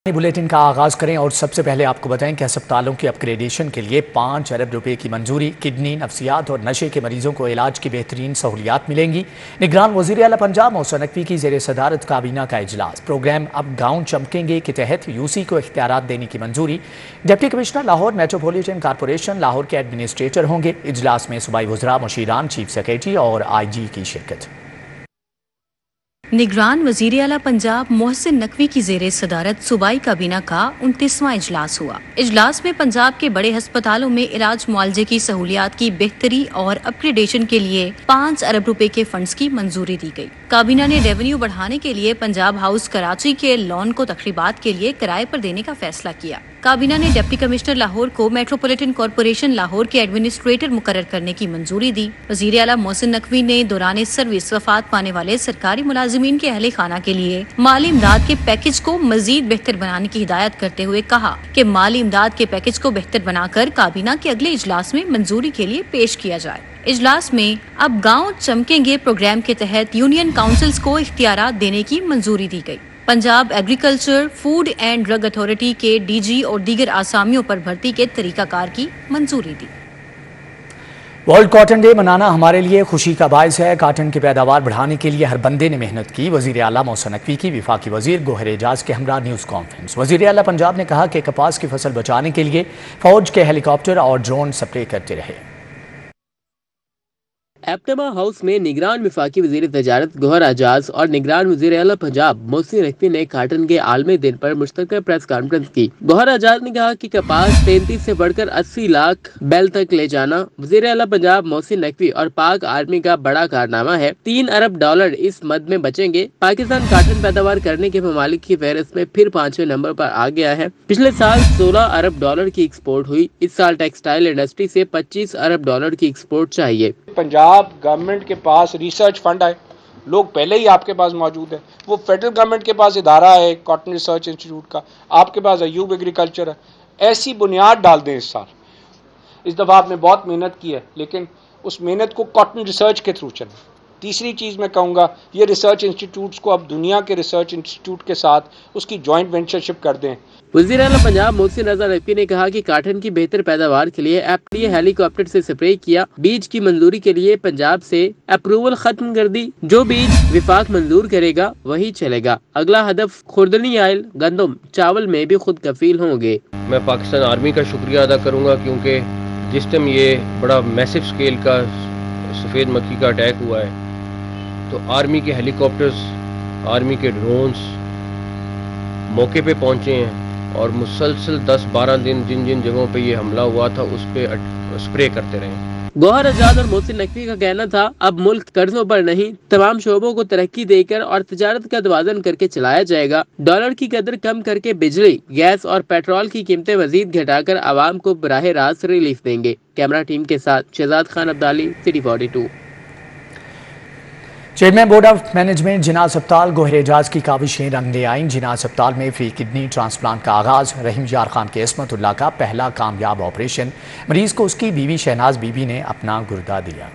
Bulletin का आगाज करें और सबसे पहले आपको बताएं कि अस्पतालों की अपग्रेडेशन के लिए 5 अरब रुपए की मंजूरी। किडनी, नफ्सियात और नशे के मरीजों को इलाज की बेहतरीन सहूलियात मिलेंगी। निगरान वज़ीर आला पंजाब मोहसिन नकवी की ज़ेर सदारत काबीना का इजलास। प्रोग्राम अब गाँव चमकेंगे के तहत यूसी को इख्तियारात देने की मंजूरी। Deputy commissioner Lahore metropolitan corporation Lahore के एडमिनिस्ट्रेटर होंगे। इजलास में सूबाई वज़रा, मुशीरान, चीफ सेक्रेटरी और IG की शिरकत। निगरान वज़ीर आला पंजाब मोहसिन नकवी की ज़ेर सदारत सूबाई काबीना का 29वां इजलास हुआ। इजलास में पंजाब के बड़े अस्पतालों में इलाज मुआलजे की सहूलियात की बेहतरी और अपग्रेडेशन के लिए 5 अरब रुपए के फंड्स की मंजूरी दी गई। काबीना ने रेवेन्यू बढ़ाने के लिए पंजाब हाउस कराची के लॉन को तकरीबात के लिए किराए पर देने का फैसला किया। काबीना ने डिप्टी कमिश्नर लाहौर को मेट्रोपॉलिटन कॉरपोरेशन लाहौर के एडमिनिस्ट्रेटर मुकर्रर करने की मंजूरी दी। वज़ीर आला मोहसिन नकवी ने दौरान सर्विस वफात पाने वाले सरकारी मुलाजिमीन के अहले खाना के लिए माली इमदाद के पैकेज को मजीद बेहतर बनाने की हिदायत करते हुए कहा कि माली इमदाद के पैकेज को बेहतर बनाकर काबीना के अगले इजलास में मंजूरी के लिए पेश किया जाए। इजलास में अब गाँव चमकेंगे प्रोग्राम के तहत यूनियन काउंसिल्स को इख्तियारात देने की मंजूरी दी गई। Punjab agriculture, food and drug authority के DG और दीगर आसामियों पर भर्ती के तरीकाकार की मंजूरी दी। वर्ल्ड कॉटन डे मनाना हमारे लिए खुशी का बायस है। कॉटन की पैदावार बढ़ाने के लिए हर बंदे ने मेहनत की। वज़ीर आला मोहसिन नकवी की वफाकी वज़ीर गोहर एजाज के हमरा न्यूज़ कॉन्फ्रेंस। वज़ीर आला पंजाब ने कहा कि कपास की फसल बचाने के लिए फौज के हेलीकॉप्टर और ड्रोन स्प्रे करते रहे। एप्टमा हाउस में निगरान वफाकी वज़ीर तजारत गोहर एजाज और निगरान वज़ीर आला पंजाब मोहसिन नकवी ने कॉटन के आलमी दिन पर मुश्तरका प्रेस कॉन्फ्रेंस की। गोहर एजाज ने कहा कि कपास 33 से बढ़कर 80 लाख बैल तक ले जाना वज़ीर आला पंजाब मोहसिन नकवी और पाक आर्मी का बड़ा कारनामा है। 3 अरब डॉलर इस मद में बचेंगे। पाकिस्तान कॉटन पैदावार करने के ममालिक की फहरिस्त में फिर 5वें नंबर पर आ गया है। पिछले साल 16 अरब डॉलर की एक्सपोर्ट हुई। इस साल टेक्सटाइल इंडस्ट्री से 25 अरब डॉलर की एक्सपोर्ट चाहिए। पंजाब गवर्नमेंट के पास रिसर्च फंड है, लोग पहले ही आपके पास मौजूद है। वो फेडरल गवर्नमेंट के पास इदारा है कॉटन रिसर्च इंस्टीट्यूट का, आपके पास अयूब एग्रीकल्चर है। ऐसी बुनियाद डाल दें इस साल। इस दफ़ा आपने बहुत मेहनत की है, लेकिन उस मेहनत को कॉटन रिसर्च के थ्रू चलें। तीसरी चीज़ मैं कहूँगा, ये रिसर्च इंस्टीट्यूट्स को अब दुनिया के रिसर्च इंस्टीट्यूट के साथ उसकी जॉइंट वेंचरशिप कर दें। वज़ीर आला पंजाब मोहसिन नकवी ने कहा कि कॉटन की बेहतर पैदावार के लिए एप्टली हेलीकॉप्टर से स्प्रे किया। बीज की मंजूरी के लिए पंजाब से अप्रूवल खत्म कर दी। जो बीज विफाक मंजूर करेगा वही चलेगा। अगला हदफ खुर्दनी आयल, गंदम, चावल में भी खुद कफील होंगे। मैं पाकिस्तान आर्मी का शुक्रिया अदा करूँगा, क्योंकि जिस टाइम ये बड़ा मैसिव स्केल का सफ़ेद मक्खी का अटैक हुआ है तो आर्मी के हेलीकॉप्टर्स, आर्मी के ड्रोन्स मौके पे पहुंचे हैं और मुसलसल 10-12 दिन जिन जिन जगहों पे ये हमला हुआ था उस पे स्प्रे करते रहे। गोहर एजाज और मोहसिन नकवी का कहना था, अब मुल्क कर्जों पर नहीं तमाम शोबों को तरक्की देकर और तिजारत का तवाज़ुन करके चलाया जाएगा। डॉलर की कदर कम करके बिजली, गैस और पेट्रोल की कीमतें मजीद घटाकर आवाम को बराह रास्त रिलीफ देंगे। कैमरा टीम के साथ Shahzad Khan Abdali, city 42। Chairman board of management Jinnah अस्पताल गोहर एजाज की काविशें रंग ले आईं। जिना अस्पताल में फ्री किडनी ट्रांसप्लांट का आगाज। रहीम यार खान के इस्मतुल्लाह का पहला कामयाब ऑपरेशन। मरीज को उसकी बीवी शहनाज बीबी ने अपना गुर्दा दिया।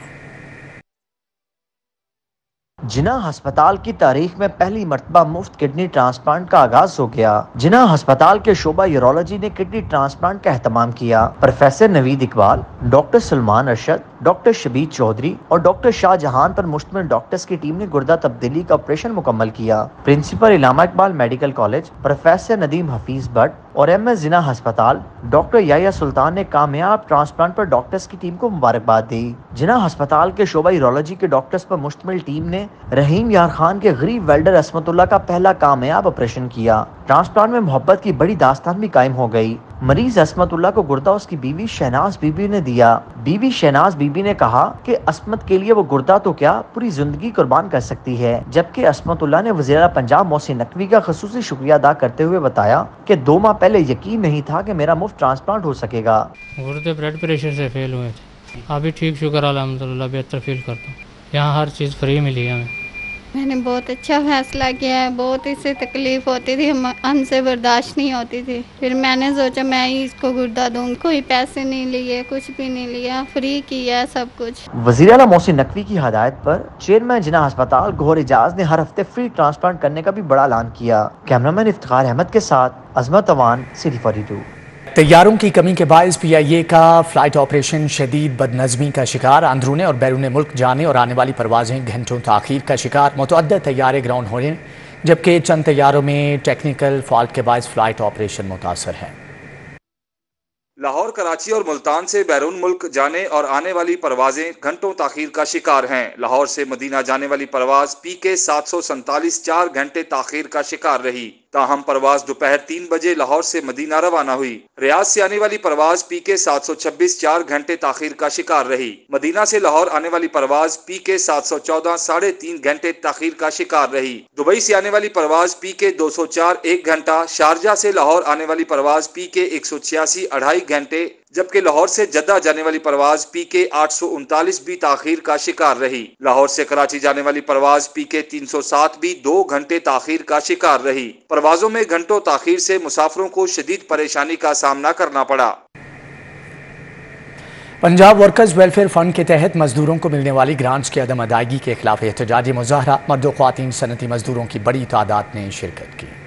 जिना अस्पताल की तारीख में पहली मरतबा मुफ्त किडनी ट्रांसप्लांट का आगाज हो गया। जिना अस्पताल के शोबा यूरोलॉजी ने किडनी ट्रांसप्लांट का एहतमाम किया। Professor Naveed Iqbal, doctor Salman Arshad, doctor Shabbir Chaudhry और डॉक्टर शाहजहान पर मुश्तमिल डॉक्टर्स की टीम ने गुर्दा तब्दीली का ऑपरेशन मुकम्मल किया। Principal Allama Iqbal medical college, professor Nadeem Hafeez Bhatt और MS जिना अस्पताल डॉक्टर याया सुल्तान ने कामयाब ट्रांसप्लांट पर डॉक्टर्स की टीम को मुबारकबाद दी। जिना अस्पताल के शोबा यूरोलॉजी के डॉक्टर्स पर मुश्तमिल टीम ने रहीम यार खान के गरीब वेल्डर अस्मतुल्लाह का पहला कामयाब ऑपरेशन किया। ट्रांसप्लांट में मोहब्बत की बड़ी दास्तान भी कायम हो गई। मरीज अस्मतुल्लाह को गुर्दा उसकी बीवी शहनाज बीबी ने दिया। बीवी शहनाज बीबी ने कहा कि अस्मत के लिए वो गुर्दा तो क्या पूरी जिंदगी कुर्बान कर सकती है। जबकि अस्मतुल्लाह ने वज़ीर आला पंजाब मोहसिन नकवी का ख़ुसूसी शुक्रिया अदा करते हुए बताया कि 2 माह पहले यकीन नहीं था कि मेरा मुफ्त ट्रांसप्लांट हो सकेगा। गुर्दे ब्लड प्रेशर से फेल हुए थे, अभी ठीक शुक्र अल्हम्दुलिल्लाह बेहतर फील करता हूँ। यहाँ हर चीज़ फ्री मिली है हमें, میں نے بہت اچھا فیصلہ کیا ہے. بہت اس سے تکلیف ہوتی تھی, ہم سے برداشت نہیں ہوتی تھی. پھر میں نے سوچا میں ہی اس کو گردہ دوں. کوئی پیسے نہیں لیے, کچھ بھی نہیں لیا, فری کیا سب کچھ. وزیر اعلیٰ محسن نقوی کی ہدایت پر چیئرمین جناح ہسپتال گوہر اعجاز نے ہر ہفتے فری ٹرانسپلانٹ کرنے کا بھی بڑا اعلان کیا. کیمرامین افتخار احمد کے ساتھ عظمت اوان, سٹی 42. طیاروں کی کمی کے باعث پی آئی اے کا فلائٹ آپریشن شدید بدنظمی کا شکار. اندرون اور بیرون ملک جانے اور آنے والی پروازیں گھنٹوں تاخیر کا شکار. متعدد طیارے گراؤنڈ ہونے جبکہ چند طیاروں میں ٹیکنیکل فالٹ کے باعث فلائٹ آپریشن متاثر ہے. لاہور, کراچی اور ملتان سے بیرون ملک جانے اور آنے والی پروازیں گھنٹوں تاخیر کا شکار ہیں. لاہور سے مدینہ جانے والی پرواز PK 747 4 گھنٹے تاخیر کا شکار رہی. تاہم پرواز دوپہر 3 بجے لاہور سے مدینہ روانہ ہوئی. ریاض سے آنے والی پرواز PK 726 4 گھنٹے تاخیر کا شکار رہی. مدینہ سے لاہور آنے والی پرواز PK 714 3.5 گھنٹے تاخیر کا شکار رہی. دبئی سے آنے والی پرواز PK 204 1 گھنٹہ. شارجہ سے لاہور آنے والی پرواز PK 186 2.5 گھنٹے, جبکہ لاہور سے جدہ جانے والی پرواز PK 839 بھی تاخیر کا شکار رہی. لاہور سے کراچی جانے والی پرواز PK 307 بھی 2 گھنٹے تاخیر کا شکار رہی. پروازوں میں گھنٹوں تاخیر سے مسافروں کو شدید پریشانی کا سامنا کرنا پڑا. پنجاب ورکرز ویلفیئر فنڈ کے تحت مزدوروں کو ملنے والی گرانٹس کی عدم ادائیگی کے خلاف احتجاجی مظاہرہ. مرد و خواتین صنعتی مزدوروں کی بڑی تعداد نے شرکت کی.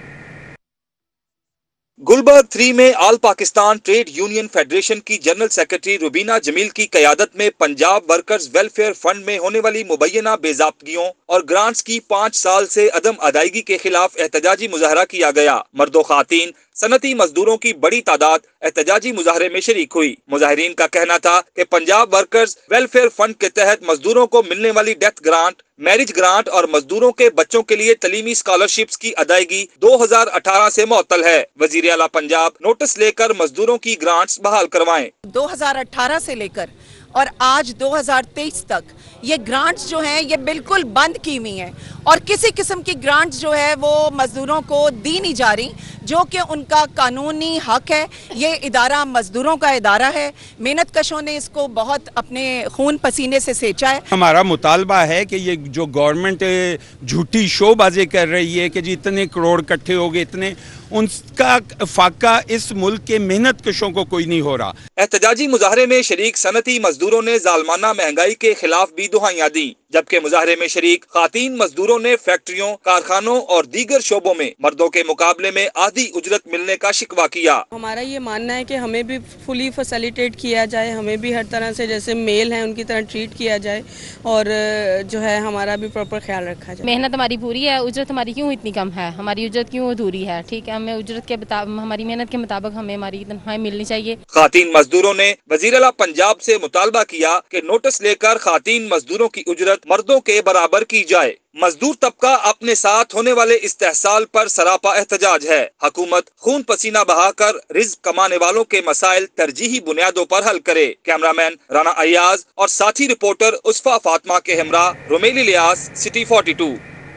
گلبرگ 3 میں all Pakistan trade union federation کی جنرل سیکرٹری روبینہ جمیل کی قیادت میں پنجاب ورکرز ویلفیئر فنڈ میں ہونے والی مبینہ بے ضابطگیوں اور گرانٹس کی 5 سال سے عدم ادائیگی کے خلاف احتجاجی مظاہرہ کیا گیا. مرد و خواتین صنعتی مزدوروں کی بڑی تعداد احتجاجی مظاہرے میں شریک ہوئی. مظاہرین کا کہنا تھا کہ پنجاب ورکرز ویلفیئر فنڈ کے تحت مزدوروں کو ملنے والی ڈیتھ گرانٹ, میرج گرانٹ اور مزدوروں کے بچوں کے لیے تعلیمی اسکالرشپس کی ادائیگی 2018 سے معطل ہے. وزیر اعلیٰ پنجاب نوٹس لے کر مزدوروں کی گرانٹس بحال کروائیں. 2018 سے لے کر اور آج 2023 تک یہ گرانٹس جو ہیں یہ بالکل بند کی ہوئی ہیں اور کسی قسم کی گرانٹس جو ہے وہ مزدوروں کو دی نہیں جا رہی, جو کہ ان کا قانونی حق ہے. یہ ادارہ مزدوروں کا ادارہ ہے. محنت کشوں نے اس کو بہت اپنے خون پسینے سے سینچا ہے. ہمارا مطالبہ ہے کہ یہ جو گورنمنٹ جھوٹی شو بازی کر رہی ہے کہ جی اتنے کروڑ کٹھے ہو گئے, اتنے, ان کا فاقہ اس ملک کے محنت کشوں کو کوئی نہیں ہو رہا. احتجاجی مظاہرے میں شریک صنعتی مزدوروں نے ظالمانہ مہنگائی کے خلاف بھی دہائیاں دیں, جبکہ مظاہرے میں شریک خواتین مزدوروں نے فیکٹریوں, کارخانوں اور دیگر شعبوں میں مردوں کے مقابلے میں آدھی اجرت ملنے کا شکوہ کیا. ہمارا یہ ماننا ہے کہ ہمیں بھی فلی فیسیلیٹیٹ کیا جائے, ہمیں بھی ہر طرح سے جیسے میل ہیں ان کی طرح ٹریٹ کیا جائے اور جو ہے ہمارا بھی پراپر خیال رکھا جائے. محنت ہماری پوری ہے, اجرت ہماری کیوں اتنی کم ہے, ہماری اجرت کیوں ادھوری ہے. ٹھیک ہے, ہمیں اجرت کے ہماری محنت کے مطابق ہمیں ہماری تنخواہیں ملنی چاہیے. خواتین مزدوروں نے وزیر اعلیٰ پنجاب سے مطالبہ کیا کہ نوٹس لے کر خواتین مزدوروں کی اجرت مردوں کے برابر کی جائے. مزدور طبقہ اپنے ساتھ ہونے والے استحصال پر سراپا احتجاج ہے. حکومت خون پسینہ بہا کر رزق کمانے والوں کے مسائل ترجیحی بنیادوں پر حل کرے. کیمرامین رانا ایاز اور ساتھی رپورٹر عصفہ فاطمہ کے ہمراہ رومیل الیاس, سٹی 42.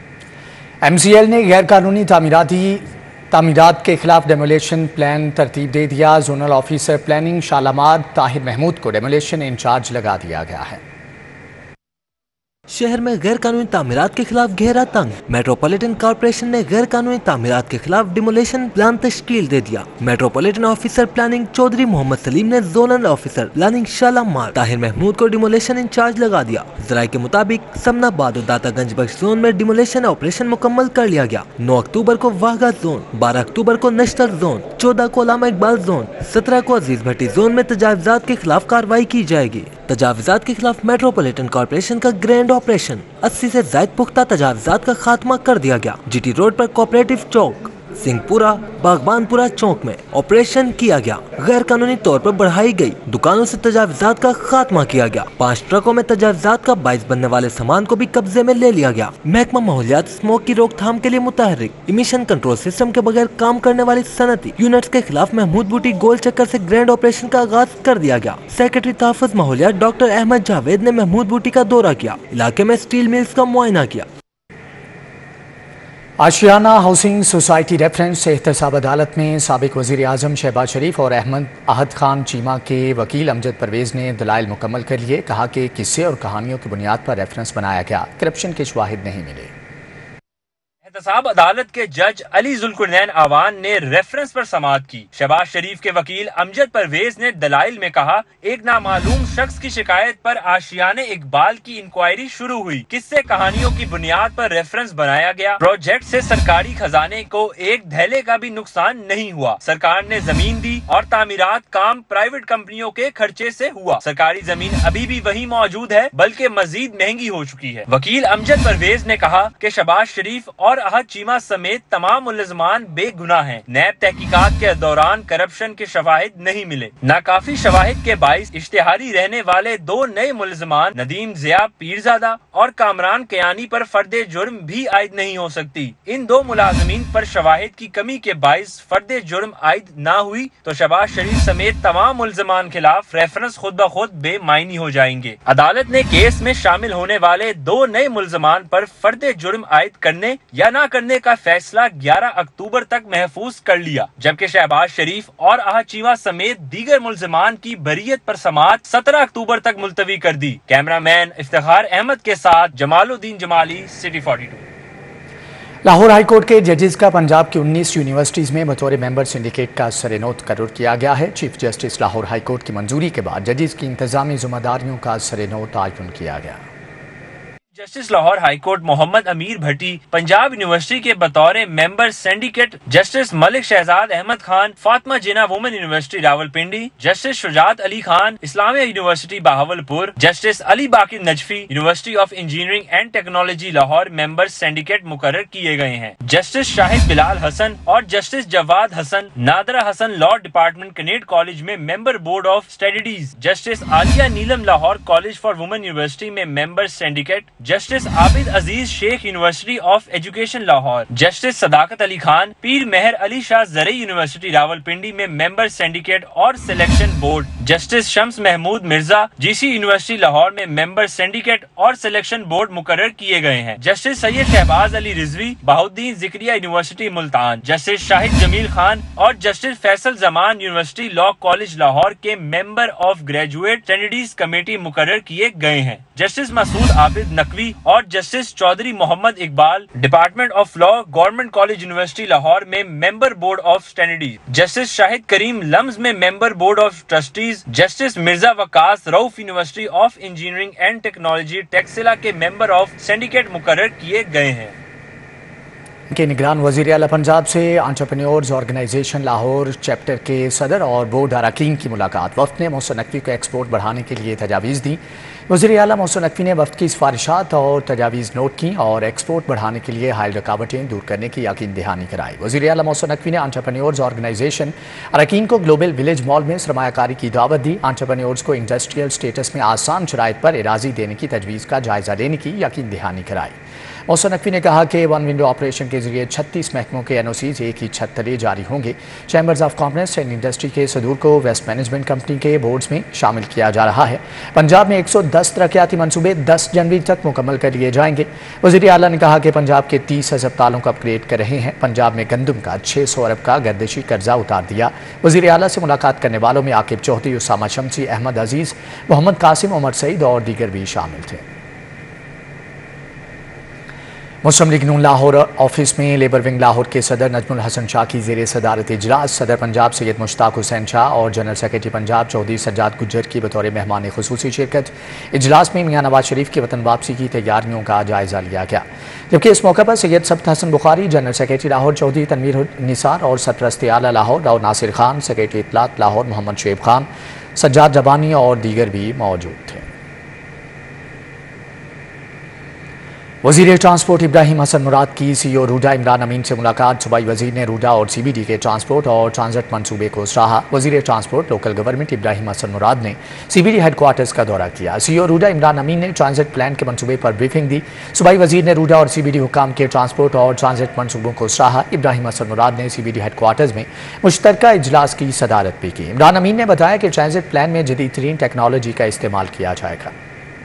MCL نے غیر قانونی تعمیرات کے خلاف ڈیمولیشن پلان ترتیب دے دیا. Zonal officer planning Shalamar Tahir Mahmood کو ڈیمولیشن انچارج لگا دیا گیا ہے. شہر میں غیر قانونی تعمیرات کے خلاف گھیرا تنگ. میٹروپولیٹن کارپوریشن نے غیر قانونی تعمیرات کے خلاف ڈیمولیشن پلان تشکیل دے دیا. Metropolitan officer planning Chaudhry Muhammad Saleem نے zonal officer planning Shalamar Tahir Mahmood کو ڈیمولیشن انچارج لگا دیا. ذرائع کے مطابق سمنا آباد اور داتا گنج بخش زون میں ڈیمولیشن آپریشن مکمل کر لیا گیا. 9 اکتوبر کو واہگہ زون, 12 اکتوبر کو نشتر زون, 14 کو علامہ اقبال زون, 17 کو عزیز بھٹی زون میں تجاوزات کے خلاف کارروائی کی جائے گی. تجاوزات کے خلاف میٹروپولیٹن کارپوریشن کا گرینڈ آپریشن 80 سے زائد پختہ تجاوزات کا خاتمہ کر دیا گیا. GT روڈ پر کوآپریٹو چوک, سنگھ پورہ, باغبان پورہ چوک میں آپریشن کیا گیا. غیر قانونی طور پر بڑھائی گئی دکانوں سے تجاوزات کا خاتمہ کیا گیا. 5 ٹرکوں میں تجاوزات کا باعث بننے والے سامان کو بھی قبضے میں لے لیا گیا. محکمہ ماحولیات اسموک کی روک تھام کے لیے متحرک امیشن کنٹرول سسٹم کے بغیر کام کرنے والی صنعتی یونٹس کے خلاف محمود بوٹی گول چکر سے گرینڈ آپریشن کا آغاز کر دیا گیا. سیکرٹری تحفظ ماحولیات ڈاکٹر احمد جاوید نے محمود بوٹی کا دورہ کیا, علاقے میں اسٹیل ملز کا معائنہ کیا. آشیانہ ہاؤسنگ سوسائٹی ریفرنس سے احتساب عدالت میں سابق وزیر اعظم شہباز شریف اور احد خان چیمہ کے وکیل امجد پرویز نے دلائل مکمل کر لیے. کہا کہ قصے اور کہانیوں کی بنیاد پر ریفرنس بنایا گیا, کرپشن کے شواہد نہیں ملے. احتساب عدالت کے جج علی ذوالقرنین آوان نے ریفرنس پر سماعت کی۔ شہباز شریف کے وکیل امجد پرویز نے دلائل میں کہا، ایک نامعلوم شخص کی شکایت پر آشیانِ اقبال کی انکوائری شروع ہوئی، قصے کہانیوں کی بنیاد پر ریفرنس بنایا گیا، پروجیکٹ سے سرکاری خزانے کو ایک دھیلے کا بھی نقصان نہیں ہوا، سرکار نے زمین دی اور تعمیرات کام پرائیویٹ کمپنیوں کے خرچے سے ہوا، سرکاری زمین ابھی بھی وہی موجود ہے بلکہ مزید مہنگی ہو چکی ہے۔ وکیل امجد پرویز نے کہا کہ شہباز شریف اور احد چیمہ سمیت تمام ملزمان بے گناہ ہیں، نیب تحقیقات کے دوران کرپشن کے شواہد نہیں ملے، ناکافی شواہد کے باعث اشتہاری رہنے والے دو نئے ملزمان ندیم ضیاء پیرزادہ اور کامران کیانی پر فرد جرم بھی عائد نہیں ہو سکتی۔ ان دو ملازمین پر شواہد کی کمی کے باعث فرد جرم عائد نہ ہوئی تو شہباز شریف سمیت تمام ملزمان خلاف ریفرنس خود بخود بے معنی ہو جائیں گے۔ عدالت نے کیس میں شامل ہونے والے دو نئے ملزمان پر فرد جرم عائد کرنے یا نہ کرنے کا فیصلہ 11 اکتوبر تک محفوظ کر لیا، جبکہ شہباز شریف اور احد چیمہ سمیت دیگر ملزمان کی بریت پر سماعت 17 اکتوبر تک ملتوی کر دی۔ کیمرہ مین افتخار احمد کے ساتھ Jamal Uddin Jamali, city 42۔ Lahore high court کے ججز کا پنجاب کی 19 یونیورسٹیز میں بطور ممبر سنڈیکیٹ کا سرنو تقرر کیا گیا ہے۔ Chief justice Lahore high court کی منظوری کے بعد ججز کی انتظامی ذمہ داریوں کا سرنو تعین کیا گیا۔ Justice Lahore high court Muhammad Amir Bhatti Punjab university کے بطور member syndicate, justice Malik Shahzad Ahmad Khan Fatima Jinnah women university Rawalpindi, justice Shujaat Ali Khan Islamia university Bahawalpur, justice Ali Baqar Najafi university of engineering and technology Lahore member syndicate مقرر کیے گئے ہیں۔ جسٹس شاہد بلال حسن اور justice Jawad Hassan Nadra Hassan law department Kinnaird college میں member board of studies, justice Aliya Neelam Lahore college for women university میں member syndicate, justice Abid Aziz Sheikh university of education Lahore, justice Sadaqat Ali Khan پیر مہر علی شاہ زرعی university Rawalpindi میں member syndicate اور selection board, justice Shams Mahmood Mirza G C university Lahore میں member syndicate اور selection board مقرر کیے گئے ہیں۔ Justice Syed Shahbaz Ali Rizvi Bahauddin Zakariya university Multan, justice Shahid Jamil Khan اور justice Faisal Zaman university law college Lahore کے member of graduate studies committee مقرر کیے گئے ہیں۔ جسٹس مسعود عابد نقوی اور justice Chaudhry Muhammad Iqbal department of law government college university Lahore میں member board of studies, justice Shahid Karim LUMS میں member board of trustees, justice Mirza Waqas Rauf university of engineering and technology Taxila کے member of سینڈیکیٹ مقرر کیے گئے ہیں۔ کے نگران وزیر اعلیٰ پنجاب سے انٹرپرینیورز آرگنائزیشن لاہور چیپٹر کے صدر اور بورڈ اراکین کی ملاقات۔ وفد نے محسن نقوی کو ایکسپورٹ بڑھانے کے لیے تجاویز دی۔ وزیر اعلیٰ محسن نقوی نے وفد کی سفارشات اور تجاویز نوٹ کی اور ایکسپورٹ بڑھانے کے لیے حائل رکاوٹیں دور کرنے کی یقین دہانی کرائی۔ وزیر اعلیٰ محسن نقوی نے انٹرپرینیورز آرگنائزیشن اراکین کو گلوبل ولیج مال میں سرمایہ کاری کی دعوت دی۔ انٹرپرینیورز کو انڈسٹریل سٹیٹس میں آسان شرائط پر اراضی دینے کی تجویز کا جائزہ لینے کی یقین دہانی کرائی۔ محسن نقوی نے کہا کہ ون ونڈو آپریشن کے ذریعے 36 محکموں کے NOCs ایک ہی چھت تلے جاری ہوں گے۔ Chambers of commerce and industry کے صدور کو ویسٹ مینجمنٹ کمپنی کے بورڈز میں شامل کیا جا رہا ہے۔ پنجاب میں 110 ترقیاتی منصوبے 10 جنوری تک مکمل کر لیے جائیں گے۔ وزیر اعلیٰ نے کہا کہ پنجاب کے 30 ہسپتالوں کو اپ گریڈ کر رہے ہیں۔ پنجاب میں گندم کا 600 ارب کا گردشی قرضہ اتار دیا۔ وزیر اعلیٰ سے ملاقات کرنے والوں میں عاقب چودھری، اسامہ شمسی، احمد عزیز، محمد قاسم، عمر سعید اور دیگر بھی شامل تھے۔ مسلم لیگ نون لاہور آفس میں لیبر ونگ لاہور کے صدر نجم الحسن شاہ کی زیر صدارت اجلاس، صدر پنجاب سید مشتاق حسین شاہ اور جنرل سیکرٹری پنجاب چودھری سجاد گجر کی بطور مہمان خصوصی شرکت۔ اجلاس میں میاں نواز شریف کی وطن واپسی کی تیاریوں کا جائزہ لیا گیا، جبکہ اس موقع پر سید سبت حسن بخاری، جنرل سیکرٹری لاہور چودھری تنویر نثار اور سرپرست اعلیٰ لاہور اور ناصر خان، سیکرٹری اطلاعات لاہور محمد شعیب خان، سجاد ربانی اور دیگر بھی موجود تھے۔ وزیر ٹرانسپورٹ ابراہیم حسن مراد کی CEO روڈا عمران امین سے ملاقات۔ صوبائی وزیر نے روڈا اور CBD کے ٹرانسپورٹ اور ٹرانزٹ منصوبے کو سراہا۔ وزیر transport local government Ibrahim Hassan Murad نے CBD ہیڈ کوارٹرز کا دورہ کیا۔ CEO روڈا عمران امین نے ٹرانزٹ پلان کے منصوبے پر بریفنگ دی۔ صوبائی وزیر نے روڈا اور CBD حکام کے ٹرانسپورٹ اور ٹرانزٹ منصوبوں کو سراہا۔ ابراہیم حسن مراد نے CBD ہیڈ کوارٹرز میں مشترکہ اجلاس کی صدارت بھی کی۔ عمران امین نے بتایا کہ ٹرانزٹ پلان میں جدید ترین ٹیکنالوجی کا استعمال کیا جائے گا۔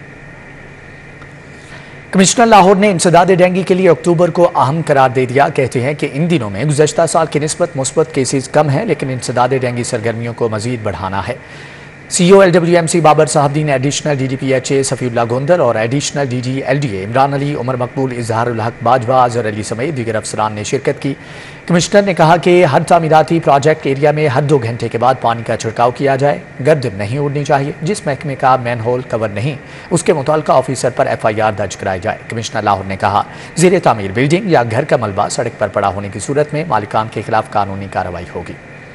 کمشنر لاہور نے انسداد ڈینگی کے لیے اکتوبر کو اہم قرار دے دیا۔ کہتے ہیں کہ ان دنوں میں گزشتہ سال کی نسبت مثبت کیسز کم ہیں، لیکن انسداد ڈینگی سرگرمیوں کو مزید بڑھانا ہے۔ CEO LWMC Babar Sahabdeen, additional DDPHA Safiullah Gondal और additional DG LDA Imran Ali, Umar Maqbool, Izharul हक बाजवा, अजहर अली समेत दीगर अफसरान ने शिरकत की। कमिश्नर ने कहा कि हर तामीराती प्रोजेक्ट एरिया में हर 2 घंटे के बाद पानी का छिड़काव किया जाए। गर्द नहीं उड़नी चाहिए। जिस महकमे का मैन होल कवर नहीं, उसके मुतल्लिका ऑफिसर पर FIR दर्ज कराई जाए। कमिश्नर लाहौर ने कहा, ज़ेरे तामीर बिल्डिंग या घर का मलबा सड़क पर पड़ा होने की सूरत में मालिकान के खिलाफ कानूनी कार्रवाई होगी।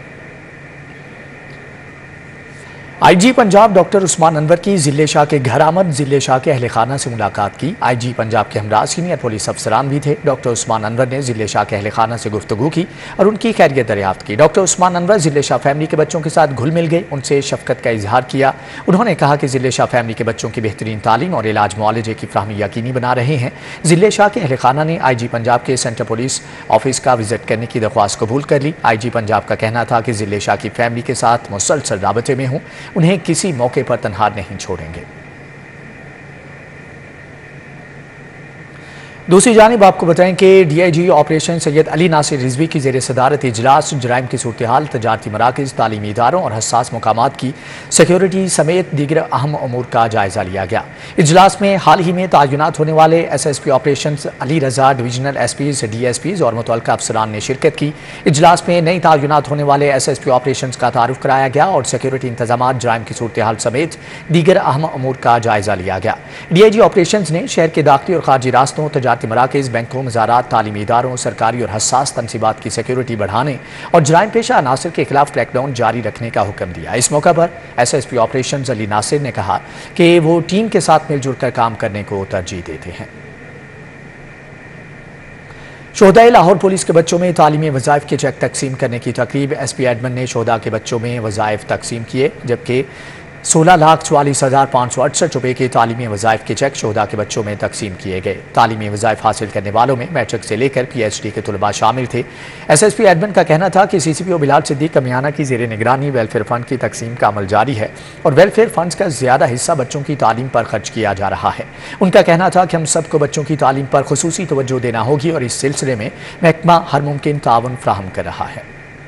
IG पंजाब डॉक्टर उस्मान अनवर की जिले शाह के घर आमद, जिले शाह के अहले खाना से मुलाकात की। IG पंजाब के हमरा सीनियर पुलिस अफसरान भी थे। डॉक्टर उस्मान अनवर ने जिले शाह के अहले खाना से गुफ्तगू की और उनकी खैरियत दरियाफ्त की। डॉक्टर उस्मान अनवर जिले शाह फैमिली के बच्चों के साथ घुल मिल गए, उनसे शफकत का इजहार किया। उन्होंने कहा कि जिले शाह फैमिली के बच्चों की बेहतरीन तालीम और इलाज मुआलजे की फ्राहमी यकीनी बना रहे हैं। जिले शाह के अहले खाना ने IG पंजाब के सेंट्रल पुलिस ऑफिस का विजिट करने की दरख्वास्त कबूल कर ली। IG पंजाब का कहना था कि जिले शाह की फैमिली के साथ मुसलसल राबते में हूँ, उन्हें किसी मौके पर तनहा नहीं छोड़ेंगे। दूसरी जानिब आपको बताएं कि DIG ऑपरेशन सैयद अली नासिर रिजवी की ज़ेर सदारत इजलास जराइम की सूरत हाल, तजारती मराकज़, तालीमी इदारों और हसास मकामात की सिक्योरिटी समेत दीगर अहम अमूर का जायजा लिया गया। इजलास में हाल ही में तयनात होने वाले SSP operation Ali Raza, divisional SPs, DSPs और मुतल्लिका अफसरान ने शिरकत की। इजलास में नई तयनात होने वाले SSP ऑपरेशन का तारुफ कराया गया और सिक्योरिटी इंतजाम, जराइम की सूरत हाल समेत दीगर अहम अमूर का जायजा लिया गया। DIG ऑपरेशन ने शहर के दाखिली और खारजी रास्तों, मराकज़, बैंकों, मज़ारात, तालीमी इदारों, सरकारी और हसास तनसीबात की सिक्योरिटी बढ़ाने और जराइम पेशा अनासर के खिलाफ क्रैकडाउन जारी रखने का हुक्म दिया। इस मौका पर SSP ऑपरेशन अली नासिर ने कहा कि वो टीम के साथ मिलजुल कर काम करने को तरजीह देते हैं। शोहदाए लाहौर पुलिस के बच्चों में तालीमी वज़ाइफ के चेक तकसीम करने की तकरीब। SP एडमन ने शोहदा के बच्चों में वज़ाइफ तकसीम किए, जबकि 16,44,568 रुपये के तालीमी वज़ाइफ के चेक शोहदा के बच्चों में तकसीम किए गए। तालीमी वज़ाइफ हासिल करने वालों में मैट्रिक से लेकर PhD के तलबा शामिल थे। SSP एडमन का कहना था कि CCPO बिलाल सिद्दीक कमियाना की ज़ेरे निगरानी वेलफेयर फ़ंड की तकसीम का अमल जारी है और वेलफेयर फ़ंड्स का ज़्यादा हिस्सा बच्चों की तालीम पर खर्च किया जा रहा है। उनका कहना था कि हम सबको बच्चों की तालीम पर खुसूसी तवज्जो देना होगी और इस सिलसिले में महकमा हर मुमकिन ताउन फ्राहम कर रहा है।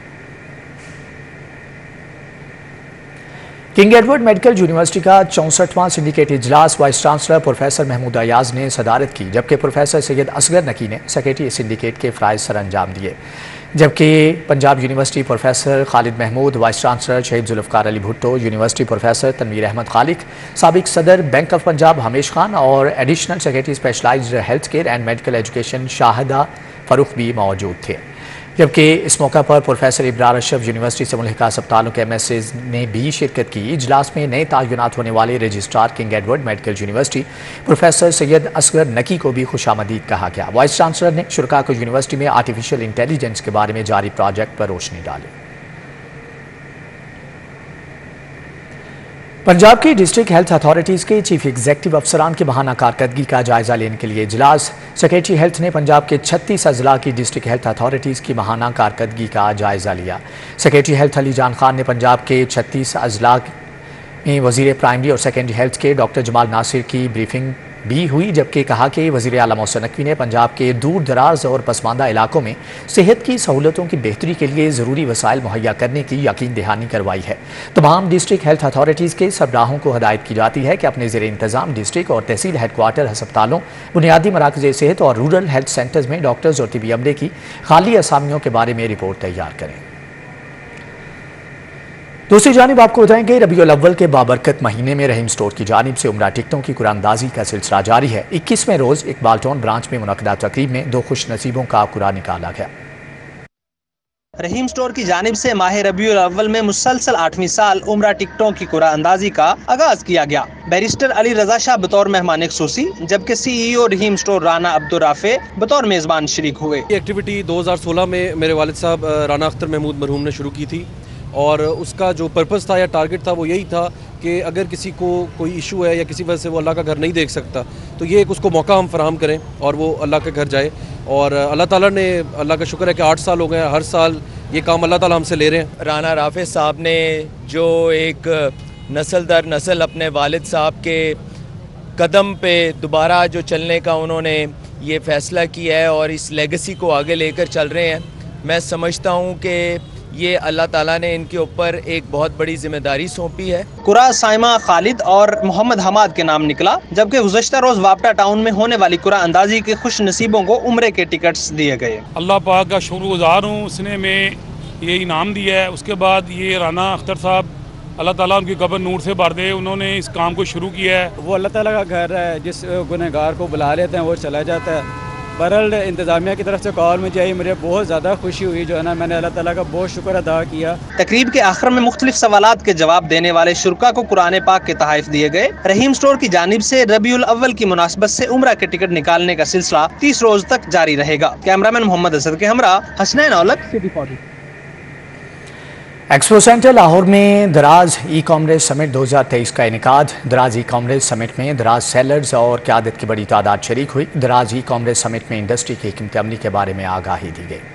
किंग एडवर्ड मेडिकल यूनिवर्सिटी का 64वां सिंडिकेट इजलास vice chancellor professor Mahmood Ayaz ने सदारत की, जबकि प्रोफेसर सैयद असगर नकी ने सेक्रेटरी सिंडिकेट के फ़राइज़ सर अंजाम दिए। जबकि Punjab university professor Khalid Mahmood, vice chancellor Shaheed Zulfiqar Ali Bhutto, university professor Tanveer Ahmed Khaliq, साबिक सदर बैंक ऑफ पंजाब हमेश खान और additional secretary specialised health care and medical education Shahida Farrukh भी मौजूद थे। जबकि इस मौका पर प्रोफेसर इब्रार अशरफ यूनिवर्सिटी से मुल्हिका अस्पतालों के MSs ने भी शिरकत की। इजलास में नए तयनात होने वाले registrar king Edward medical university professor Syed Asghar Naqi को भी खुशामदीद कहा गया। वाइस चांसलर ने शुरा को यूनिवर्सिटी में आर्टिफिशियल इंटेलिजेंस के बारे में जारी प्रोजेक्ट पर रोशनी डाली। पंजाब की डिस्ट्रिक्ट हेल्थ अथॉरिटीज़ के चीफ एग्जीक्यूटिव अफसरान की माहाना कारकर्दगी का जायजा लेने के लिए इजलास। सेक्रेटरी हेल्थ ने पंजाब के 36 अजला की डिस्ट्रिक्ट हेल्थ अथॉरिटीज़ की माहाना कारकर्दगी का जायजा लिया। सेक्रेटरी हेल्थ अली जान खान ने पंजाब के 36 अजला में वजीर प्राइमरी और सेकेंडरी हेल्थ के डॉक्टर जमाल नासिर की ब्रीफिंग भी हुई, जबकि कहा कि वज़ीर आला मोहसिन नकवी ने पंजाब के दूर दराज और पसमानदा इलाकों में सेहत की सहूलतों की बेहतरी के लिए ज़रूरी वसाइल मुहैया करने की यकीन दहानी करवाई है। तमाम डिस्ट्रिक्ट हेल्थ अथॉरिटीज़ के सरबराहों को हदायत की जाती है कि अपने ज़ेरे इंतज़ाम डिस्ट्रिक्ट और तहसील हेडक्वार्टर अस्पतालों, बुनियादी मराकज़ सेहत और रूरल हेल्थ सेंटर्स में डॉक्टर्स और तिबी अमले की खाली असामियों के बारे में रिपोर्ट तैयार करें। दूसरी जानिब आपको बताएंगे रबीउल अव्वल के बाबरकत महीने में रहीम स्टोर की जानिब से उम्रा टिकटों की कुरानंदाजी का सिलसिला जारी है। 21वें रोज़ इकबाल टाउन ब्रांच में मुनक्किदा तकरीब में 2 खुश नसीबों का कुरान निकाला गया। रहीम स्टोर की जानिब से माह रबीउल अव्वल में मुसलसल 8वीं साल उम्रा टिकटों की कुरानंदाजी का आगाज किया गया। बैरिस्टर अली रजा शाह बतौर मेहमान खुसूसी, जबकि CEO रहीम स्टोर राना अब्दुल राफे बतौर मेज़बान शरीक हुए। ये एक्टिविटी 2016 में मेरे वालिद साहब राना अख्तर महमूद मरहूम ने शुरू की थी और उसका जो पर्पस था या टारगेट था वो यही था कि अगर किसी को कोई इशू है या किसी वजह से वो अल्लाह का घर नहीं देख सकता तो ये एक उसको मौका हम फराहम करें और वो अल्लाह के घर जाए। और अल्लाह ताला ने, अल्लाह का शुक्र है कि 8 साल हो गए, हर साल ये काम अल्लाह ताला हमसे ले रहे हैं। राना राफे साहब ने जो एक नस्ल दर नस्ल अपने वालिद साहब के कदम पे दोबारा जो चलने का उन्होंने ये फ़ैसला किया है और इस लेगेसी को आगे लेकर चल रहे हैं। मैं समझता हूँ कि یہ اللہ تعالیٰ نے ان کے اوپر ایک بہت بڑی ذمہ داری سونپی ہے۔ قرا سائمہ خالد اور محمد حماد کے نام نکلا، جبکہ گزشتہ روز واپٹا ٹاؤن میں ہونے والی قرا اندازی کے خوش نصیبوں کو عمرے کے ٹکٹس دیے گئے۔ اللہ پاک کا شکر گزار ہوں، اس نے میں یہ انعام دیا ہے۔ اس کے بعد یہ رانا اختر صاحب، اللہ تعالیٰ ان کی قبر نور سے بھر دے، انہوں نے اس کام کو شروع کیا ہے۔ وہ اللہ تعالیٰ کا گھر ہے، جس گنہگار کو بلا لیتے ہیں وہ چلا جاتا ہے۔ بہرحال انتظامیہ کی طرف سے کال مجھے آئی، مجھے بہت زیادہ خوشی ہوئی، جو ہے نا میں نے اللہ تعالیٰ کا بہت شکر ادا کیا۔ تقریب کے آخر میں مختلف سوالات کے جواب دینے والے شرکا کو قرآن پاک کے تحائف دیے گئے۔ رحیم اسٹور کی جانب سے ربیع الاول کی مناسبت سے عمرہ کے ٹکٹ نکالنے کا سلسلہ 30 روز تک جاری رہے گا۔ کیمرامین محمد اسد کے ہمراہ Hasnain Aulakh, city 40۔ Expo centre Lahore میں دراز ای کامرس سمٹ 2023 کا انعقاد۔ دراز ای کامرس سمٹ میں دراز سیلرز اور قیادت کی بڑی تعداد شریک ہوئی۔ دراز ای کامرس سمٹ میں انڈسٹری کی حکمت عملی کے بارے میں آگاہی دی گئی۔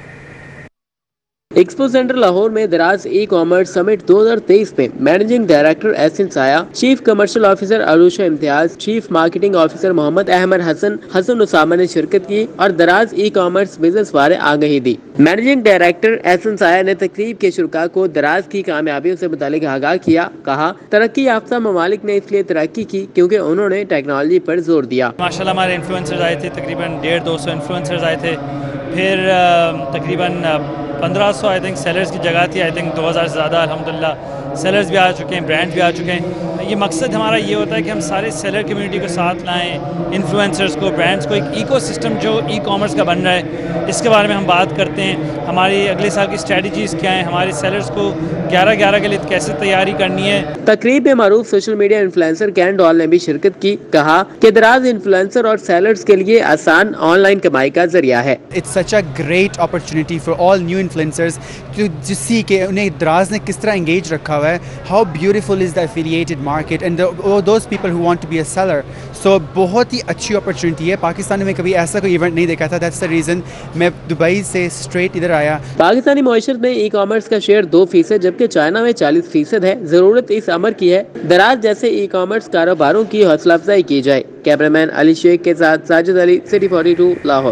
ایکسپو سینٹر لاہور میں دراز ای کامرس سمٹ 2023 میں مینیجنگ ڈائریکٹر احسن سایہ، chief commercial officer Urusha Imtiaz, chief marketing officer Muhammad Ahmed Hassan Usama نے شرکت کی اور دراز ای کامرس بزنس بارے آگاہی دی۔ مینیجنگ ڈائریکٹر احسن سایہ نے تقریب کے شرکاء کو دراز کی کامیابیوں سے متعلق آگاہ کیا۔ کہا ترقی یافتہ ممالک نے اس لیے ترقی کی کیونکہ انہوں نے ٹیکنالوجی پر زور دیا۔ ماشاءاللہ ہمارے انفلوئنسرز آئے تھے، تقریباً 150-200 انفلوئنسرز آئے تھے، پھر تقریباً 1500 آئی تھنک سیلرز کی جگہ تھی، آئی تھنک 2000 سے زیادہ الحمدللہ سیلرز بھی آ چکے ہیں، برانڈ بھی آ چکے ہیں۔ یہ مقصد ہمارا یہ ہوتا ہے کہ ہم سارے سیلر کمیونٹی کو ساتھ لائیں، انفلوئنسرز کو، برانڈز کو، ایک ایکو سسٹم جو ای کامرس کا بن رہا ہے اس کے بارے میں ہم بات کرتے ہیں۔ ہماری اگلے سال کی اسٹریٹجیز کیا ہیں، ہمارے سیلرز کو 11/11 کے لیے کیسے تیاری کرنی ہے۔ تقریب میں معروف سوشل میڈیا انفلوئنسر کین ڈال نے بھی شرکت کی۔ کہا کہ دراز انفلوئنسر اور سیلرز کے لیے آسان آن لائن کمائی کا ذریعہ ہے۔ It's such a great opportunity for all new influencers to see کہ انہیں دراز نے کس طرح انگیج رکھا ہوا ہے۔ How beautiful is the affiliated market and those people who want to be a seller. So بہت ہی اچھی اپرچونٹی ہے۔ پاکستان میں کبھی ایسا کوئی ایونٹ نہیں دیکھا تھا۔ That's the reason میں دبئی سے اسٹریٹ ادھر آیا۔ پاکستانی معیشت میں ای کامرس کا شیئر 2% جبکہ چائنا میں 40% ہے۔ ضرورت اس امر کی ہے دراز جیسے ای کامرس کاروباروں کی حوصلہ افزائی کی جائے۔ کیمرامین علی شیخ کے ساتھ ساجد علی، سٹی 42 لاہور۔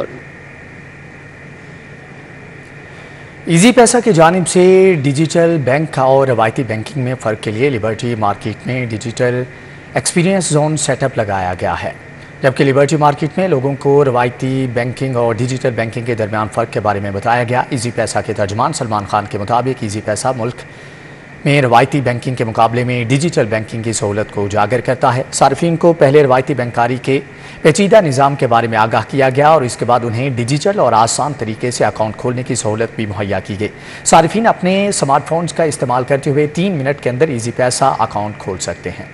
ایزی پیسہ کی جانب سے ڈیجیٹل بینک اور روایتی بینکنگ میں فرق کے لیے لبرٹی مارکیٹ میں digital experience zone set up لگایا گیا ہے، جبکہ لبرٹی مارکیٹ میں لوگوں کو روایتی بینکنگ اور ڈیجیٹل بینکنگ کے درمیان فرق کے بارے میں بتایا گیا۔ ایزی پیسہ کے ترجمان سلمان خان کے مطابق ایزی پیسہ ملک میں روایتی بینکنگ کے مقابلے میں ڈیجیٹل بینکنگ کی سہولت کو اجاگر کرتا ہے۔ صارفین کو پہلے روایتی بینکاری کے پیچیدہ نظام کے بارے میں آگاہ کیا گیا اور اس کے بعد انہیں ڈیجیٹل اور آسان طریقے سے اکاؤنٹ کھولنے کی سہولت بھی مہیا کی گئی۔ صارفین اپنے سمارٹ فونز کا استعمال کرتے ہوئے 3 منٹ کے اندر ایزی پیسہ اکاؤنٹ کھول سکتے ہیں۔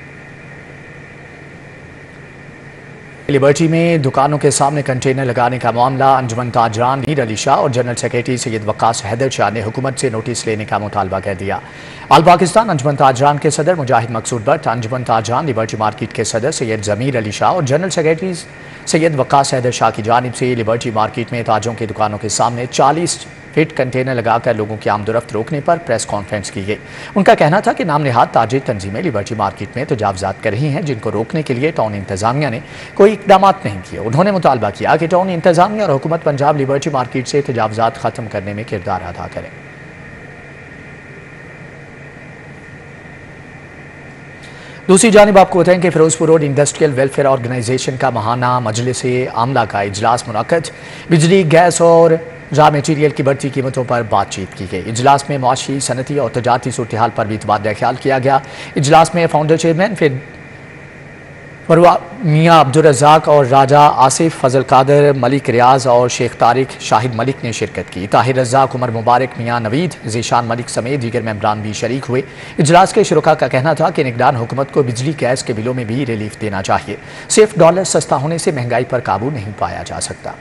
لبرٹی میں دکانوں کے سامنے کنٹینر لگانے کا معاملہ، انجمن تاجران میر علی شاہ اور جنرل سیکریٹری سید وقاص حیدر شاہ نے حکومت سے نوٹس لینے کا مطالبہ کر دیا۔ آل پاکستان انجمن تاجران کے صدر مجاہد مقصود بٹ، انجمن تاجران لبرٹی مارکیٹ کے صدر سید ضمیر علی شاہ اور جنرل سیکریٹری سید وقاص حیدر شاہ کی جانب سے لبرٹی مارکیٹ میں تاجروں کی دکانوں کے سامنے 40 فٹ کنٹینر لگا کر لوگوں کی آمد و رفت روکنے پر پریس کانفرنس کی گئی۔ ان کا کہنا تھا کہ نام نہاد تاجر تنظیمیں لبرٹی مارکیٹ میں تجاوزات کر رہی ہیں جن کو روکنے کے لیے ٹاؤن انتظامیہ نے کوئی اقدامات نہیں کیے۔ انہوں نے مطالبہ کیا کہ ٹاؤن انتظامیہ اور حکومت پنجاب لبرٹی مارکیٹ سے تجاوزات ختم کرنے میں کردار ادا کریں۔ دوسری جانب آپ کو بتائیں کہ Ferozepur road industrial welfare organisation کا ماہانہ مجلس عاملہ کا اجلاس منعقد، بجلی، گیس اور را میٹیریل کی بڑھتی قیمتوں پر بات چیت کی گئی۔ اجلاس میں معاشی، صنعتی اور تجارتی صورتحال پر بھی تبادلہ خیال کیا گیا۔ اجلاس میں فاؤنڈر چیئرمین میاں عبدالرزاق اور راجہ آصف، فضل قادر، ملک ریاض اور شیخ طارق شاہد ملک نے شرکت کی۔ طاہر رزاق، عمر مبارک، میاں نوید، ذیشان ملک سمیت دیگر ممبران بھی شریک ہوئے۔ اجلاس کے شرکاء کا کہنا تھا کہ نگران حکومت کو بجلی، گیس کے بلوں میں بھی ریلیف دینا چاہیے۔ صرف ڈالر سستا ہونے سے مہنگائی پر قابو نہیں پایا جا سکتا۔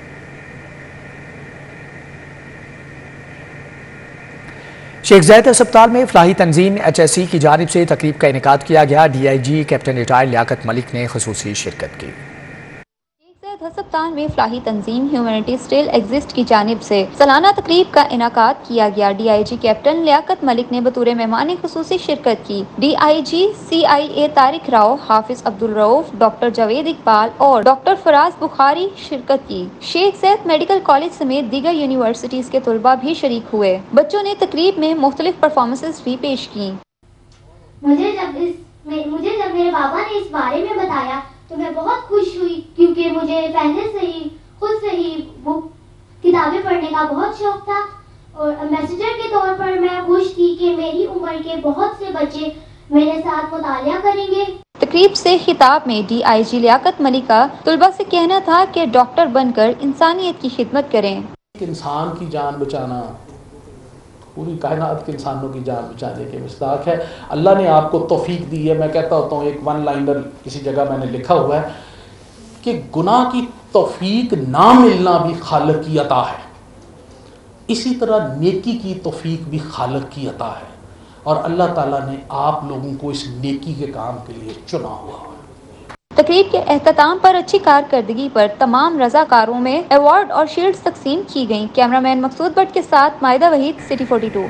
شیخ زاید ہسپتال میں فلاحی تنظیم HSC کی جانب سے تقریب کا انعقاد کیا گیا۔ DIG captain retire Liaquat Malik نے خصوصی شرکت کی۔ हस्पताल में फलाही तंजीम ह्यूमैनिटी स्टिल एग्जिस्ट की जानिब से सालाना तकरीब का इनाकाद किया गया। DIG कैप्टन लियाकत मलिक ने बतौर मेहमान खुसूसी शिरकत की। DIG CIA Tariq Rao, Hafiz Abdul Rauf, doctor Javed Iqbal और डॉक्टर फराज बुखारी शिरकत की। शेख ज़ैद मेडिकल कॉलेज समेत दीगर यूनिवर्सिटीज के तलबा भी शरीक हुए। बच्चों ने तकरीब में मुख्तलिफ परफॉर्मेंसेस भी पेश की। मुझे जब मेरे बाबा ने इस बारे में बताया तो मैं बहुत खुश हुई, क्योंकि मुझे पहले से ही खुद से ही बुक किताबें पढ़ने का बहुत शौक था और एम्बेसडर के तौर पर मैं खुश थी कि मेरी उम्र के बहुत से बच्चे मेरे साथ मुतालिया करेंगे। तकरीब से खिताब में DIG लियाकत मलिक का तलबा से कहना था कि डॉक्टर बनकर इंसानियत की खिदमत करें। इंसान की जान बचाना पूरी कायनात के इंसानों की जान बचाने के मिसदाक है। अल्लाह ने आपको तौफीक दी है। मैं कहता होता हूँ, एक वन लाइनर किसी जगह मैंने लिखा हुआ है कि गुनाह की तौफीक ना मिलना भी खालिक की अता है, इसी तरह नेकी की तौफीक भी खालिक की अता है और अल्लाह ताला ने आप लोगों को इस नेकी के काम के लिए चुना हुआ। तकरीब के एहतमाम पर अच्छी कारकर्दगी पर तमाम रजाकारों में अवार्ड और शील्ड्स तकसीम की गईं। कैमरामैन मकसूद भट्ट के साथ Mahida Waheed, city 42।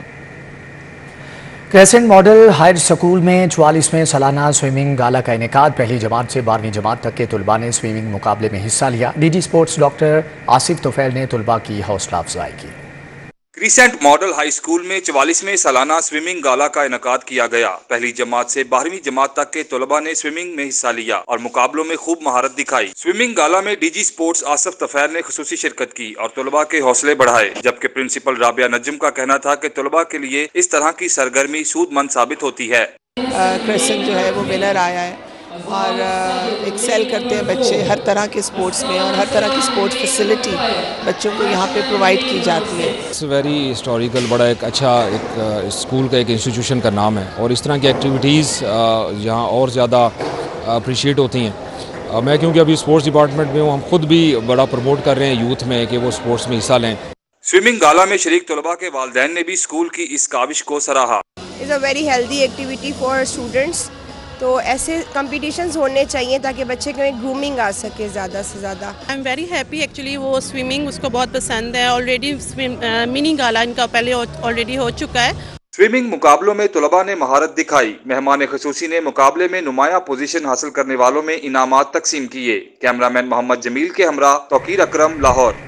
Crescent model higher school में 44वें सालाना स्विमिंग गाला का इनेकाद। पहली जमात से 12वीं जमात तक के तलबा ने स्विमिंग मुकाबले में हिस्सा लिया। DG sports doctor Asif Tufail ने तलबा की हौसला अफजाई की। क्रिसेंट मॉडल हाई स्कूल में 44वें सालाना स्विमिंग गाला का इनकाद किया गया। पहली जमात से 12वीं जमात तक के तलबा ने स्विमिंग में हिस्सा लिया और मुकाबलों में खूब महारत दिखाई। स्विमिंग गाला में DG स्पोर्ट्स आसिफ तफैल ने खुसूसी शिरकत की और तलबा के हौसले बढ़ाए, जबकि प्रिंसिपल राबिया नजम का कहना था कि तलबा के लिए इस तरह की सरगर्मी सूदमंद साबित होती है। क्रिसेंट जो है वो विनर आया है और एक्सेल करते हैं बच्चे हर तरह के स्पोर्ट्स में और हर तरह की स्पोर्ट्स फैसिलिटी बच्चों को यहाँ पे प्रोवाइड की जाती है। इट्स वेरी हिस्टोरिकल, बड़ा एक अच्छा एक स्कूल का एक इंस्टीट्यूशन का नाम है और इस तरह की एक्टिविटीज़ यहाँ और ज़्यादा अप्रिशिएट होती हैं। मैं क्योंकि अभी स्पोर्ट्स डिपार्टमेंट में हूँ, हम खुद भी बड़ा प्रमोट कर रहे हैं यूथ में कि वो स्पोर्ट्स में हिस्सा लें। स्विमिंग गाला में शरीक तलबा के वालिदैन ने भी स्कूल की इस काविश को सराहा। Is a very healthy activity for students, तो ऐसे कंपटीशंस होने चाहिए ताकि बच्चे को एक ग्रूमिंग आ सके ज़्यादा से ज़्यादा। I am very happy actually, वो स्विमिंग उसको बहुत पसंद है। ऑलरेडी मिनी गाला इनका पहले ऑलरेडी हो चुका है। स्विमिंग मुकाबलों में तलबा ने महारत दिखाई। मेहमान खुसूसी ने मुकाबले में नुमाया पोजीशन हासिल करने वालों में इनामात तकसीम किए। कैमरामैन मोहम्मद जमील के हमरा तौकीर अकरम, लाहौर।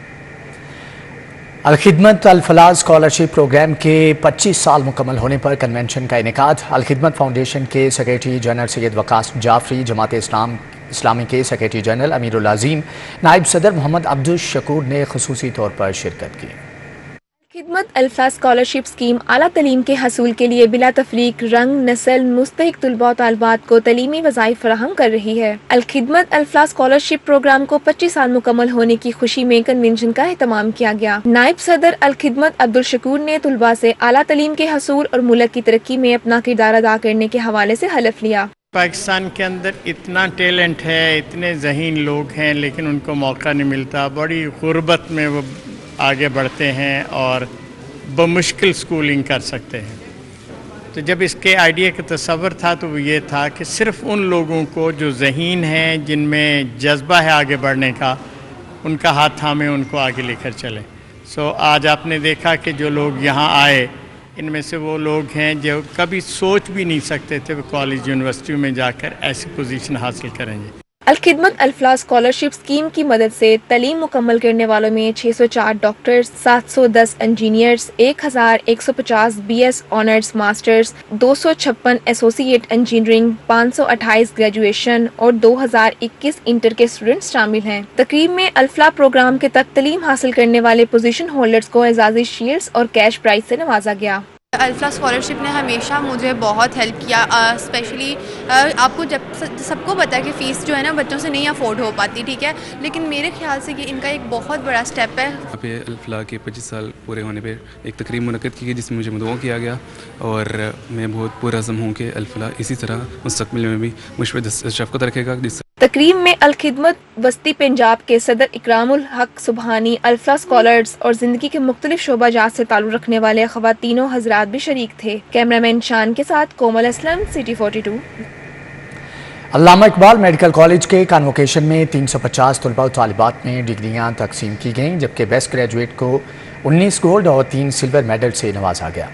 अलखिदमत अलफलाह स्कॉलरशिप प्रोग्राम के 25 साल मुकम्मल होने पर कन्वेंशन का इनेकाद। अलखिदमत फाउंडेशन के सेक्रेटरी जनरल सैयद वकास जाफरी, जमात इस्लामी के सेक्रेटरी जनरल अमीरुल अजीम, नायब सदर मोहम्मद अब्दुल शकूर ने खुसूसी तौर पर शिरकत की। खिदमत अल्फा स्कॉलरशिप स्कीम आला तलीम के हसूल के लिए बिला तफरीक रंग नस्ल मुस्तहिक तलबा तालबात को तलीमी वज़ाइफ फराहम कर रही है। अलखिदमत अल्फा स्कॉलरशिप प्रोग्राम को 25 साल मुकम्मल होने की खुशी में कन्वेंशन का एहतमाम किया गया। नायब सदर अलखिदमत अब्दुल शकूर ने तलबा से आला तलीम के हसूल और मुल्क की तरक्की में अपना किरदार अदा करने के हवाले से हलफ लिया। पाकिस्तान के अंदर इतना टैलेंट है, इतने ज़हीन लोग हैं, लेकिन उनको मौका नहीं मिलता। बड़ी गुर्बत में वो आगे बढ़ते हैं और बमुश्किल स्कूलिंग कर सकते हैं। तो जब इसके आइडिया का तस्वर था तो वो ये था कि सिर्फ़ उन लोगों को जो ज़हीन हैं, जिनमें जज्बा है आगे बढ़ने का, उनका हाथ थामे उनको आगे लेकर चलें। सो आज आपने देखा कि जो लोग यहाँ आए, इनमें से वो लोग हैं जो कभी सोच भी नहीं सकते थे वो कॉलेज यूनिवर्सिटी में जाकर ऐसी पोजीशन हासिल करेंगे। अलखिदमत अल्फलाह स्कॉलरशिप स्कीम की मदद से तलीम मुकम्मल करने वालों में 604 doctors, 710 engineers, 1150 BS honours masters, 256 associate engineering, 528 graduation और 2021 इंटर के स्टूडेंट्स शामिल हैं। तकरीब में अल्फलाह प्रोग्राम के तक तलीम हासिल करने वाले पोजीशन होल्डर्स को एजाज़ी शील्ड्स और कैश प्राइज से नवाजा गया। अल्फलाह स्कॉलरशिप ने हमेशा मुझे बहुत हेल्प किया। स्पेशली आपको जब सबको पता है कि फ़ीस जो है ना बच्चों से नहीं अफोर्ड हो पाती, ठीक है, लेकिन मेरे ख्याल से ये इनका एक बहुत बड़ा स्टेप है। यहाँ पे अल्फलाह के 25 साल पूरे होने पे एक तकरीब मुनक़्क़द की गई जिसमें मुझे मदऊ किया गया और मैं बहुत पुरअज़्म हूँ कि अल्फलाह इसी तरह मुस्तक़बिल में भी मुझ पर शफ़क़त रखेगा। तकरीब में अलखिदमत वस्ती पंजाब के सदर इकरामुल हक सुबहानी, अल्फलाह स्कॉलर्स और जिंदगी के मुख्तलिफ शोबाजात से ताल्लुक़ रखने वाले ख़वातीनों हज़रात भी शरीक थे। कैमरामैन शान के साथ Komal Aslam, city 42। Allama Iqbal medical college के कन्वोकेशन में 350 तलबा और तालिबात में डिग्रियां तकसीम की गईं, जबकि बेस्ट ग्रेजुएट को 19 गोल्ड और 3 सिल्वर मेडल से नवाजा गया।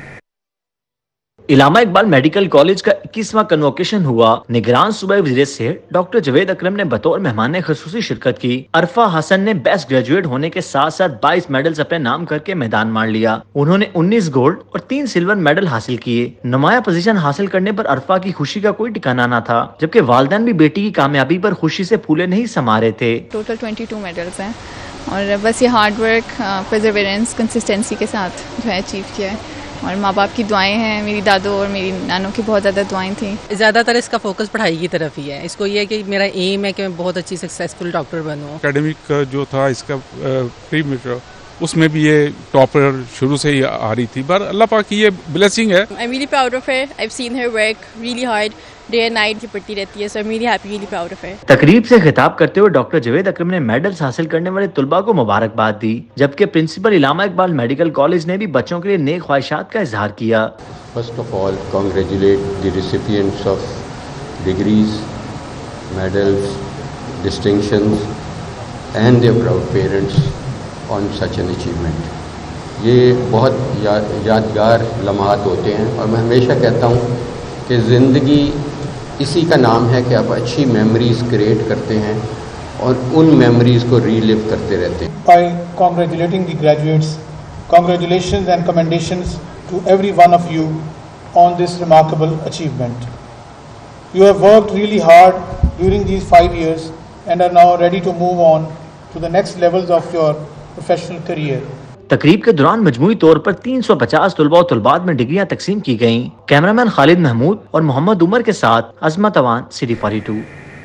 अल्लामा इकबाल मेडिकल कॉलेज का 21वां कन्वोकेशन हुआ। निगरान सूबाई वज़ीर सेहत डॉक्टर जवेद अकरम ने बतौर मेहमान खुसूसी शिरकत की। अरफा हसन ने बेस्ट ग्रेजुएट होने के साथ साथ 22 मेडल्स अपने नाम करके मैदान मार लिया। उन्होंने 19 गोल्ड और 3 सिल्वर मेडल हासिल किए। नुमाया पोजीशन हासिल करने पर अरफा की खुशी का कोई ठिकाना न था, जबकि वालिदैन भी बेटी की कामयाबी पर खुशी से फूले नहीं समा रहे थे। टोटल 22 मेडल्स हैं और बस ये हार्ड वर्क, परसेवरेंस, कंसिस्टेंसी के साथ जो है अचीव किया है, और माँ बाप की दुआएं हैं, मेरी दादो और मेरी नानों की बहुत ज़्यादा दुआएं थी। ज़्यादातर इसका फोकस पढ़ाई की तरफ ही है। इसको ये है कि मेरा एम है कि मैं बहुत अच्छी सक्सेसफुल डॉक्टर बनूँ। एकेडमिक जो था इसका प्री मेट्रो उसमें भी ये टॉपर शुरू से ही आ रही थी, पर अल्लाह पाक की ये ब्लेसिंग है। I am really proud of her. I have seen her work really hard, day and night की पढ़ती रहती है, so I am really happy, really proud of her. तकरीब से खिताब करते हुए डॉक्टर जवेद अकरम ने मेडल्स हासिल करने वाले तुलबा को मुबारकबाद दी, जबकि principal Allama Iqbal medical college ने भी बच्चों के लिए नेक ख्वाहिशात का इजहार किया। First of all congratulate the recipients of degrees, medals, distinctions and their proud parents on such an achievement. ये बहुत यादगार लम्हात होते हैं, और मैं हमेशा कहता हूँ कि ज़िंदगी इसी का नाम है कि आप अच्छी मेमोरीज़ क्रिएट करते हैं और उन मेमोरीज़ को रीलिव करते रहते हैं। By congratulating the graduates, congratulations and commendations to every one of you on this remarkable achievement. You have worked really hard during these 5 years and are now ready to move on to the next levels of your professional career. तकरीब के दौरान मजमूई तौर पर 350 तलबा और तलबात में डिग्रियां तकसीम की गईं। कैमरामैन खालिद महमूद और मोहम्मद उमर के साथ Azmat Awan, city 42।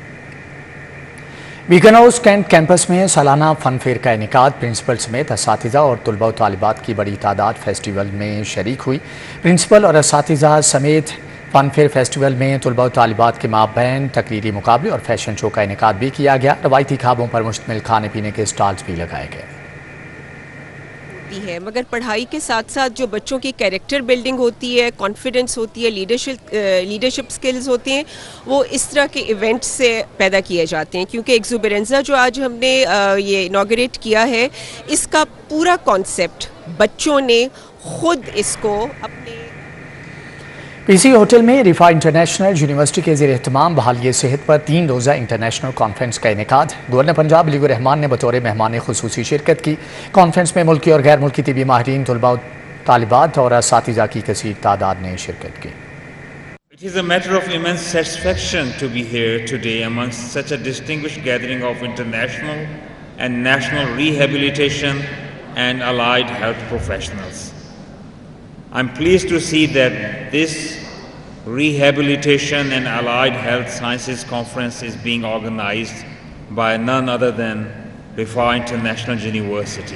Beaconhouse cantt campus में सालाना फन फेयर का इनेकाद प्रिंसिपल समेत असातिज़ा और तलबा और तालिबात की बड़ी तादाद फेस्टिवल में शरीक हुई। प्रिंसिपल और असातिज़ा समेत फन फेयर फेस्टिवल में तलबा और तालिबात के माबैन तकरीरी मुकाबले और फैशन शो का इनेकाद भी किया गया। रवायती खाबों पर मुश्तमिल खाने पीने के स्टॉल्स भी लगाए गए है, मगर पढ़ाई के साथ साथ जो बच्चों की कैरेक्टर बिल्डिंग होती है, कॉन्फिडेंस होती है, लीडरशिप स्किल्स होती हैं, वो इस तरह के इवेंट से पैदा किए जाते हैं। क्योंकि एक्सुबरेंजा जो आज हमने ये इनॉग्रेट किया है, इसका पूरा कॉन्सेप्ट बच्चों ने खुद इसको अपने पीसी होटल में रिफा इंटरनेशनल यूनिवर्सिटी के ज़ेर एहतमाम बहाली सेहत पर 3 रोज़ा इंटरनेशनल कॉन्फ्रेंस का इनेकाद। गवर्नर पंजाब अली रहमान ने बतौर मेहमान खुसूसी शिरकत की। कॉन्फ्रेंस में मुल्की और गैर मुल्की तिबी माहिरीन, तलबा, तालिबात और असातिज़ा की कसीर तादाद ने शिरकत की। It is a matter of immense satisfaction to be here today amongst such a distinguished gathering of international and national rehabilitation and allied health professionals. I'm pleased to see that this Rehabilitation and Allied Health Sciences Conference is being organized by none other than Rifa International University.